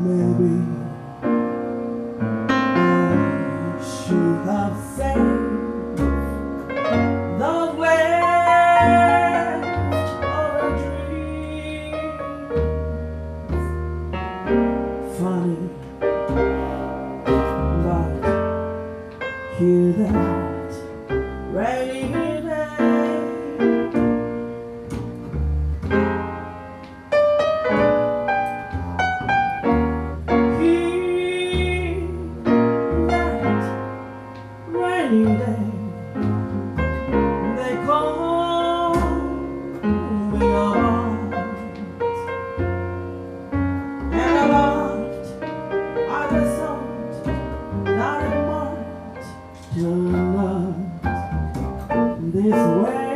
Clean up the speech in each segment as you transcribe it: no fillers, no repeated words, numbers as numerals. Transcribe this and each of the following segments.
Maybe I should have saved those left of a dream. Funny, but hear that rainy day. They call me around, and I laughed at the sound that it might turn out this way.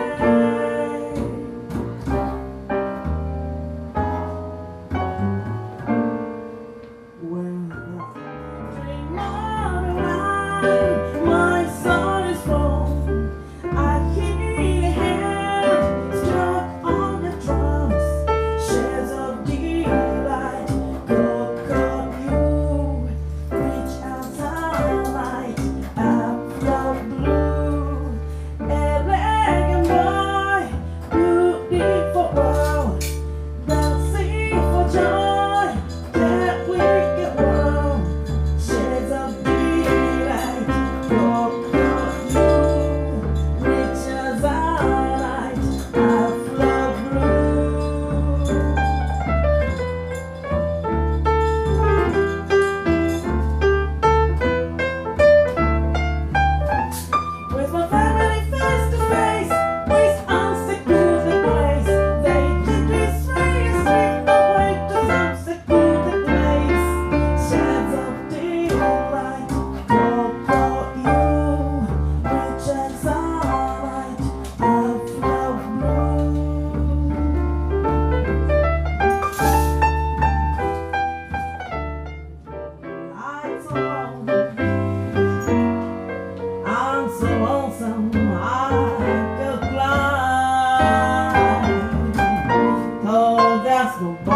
When the dream of life, my soul is full. I hear a hand struck on the drums, shades of delight. Coco, you reach outside light. Afro blue, elegant boy, beautiful world, dancing for joy. That we get wrong, shades of delight. So lonesome I could fly. Oh, that's no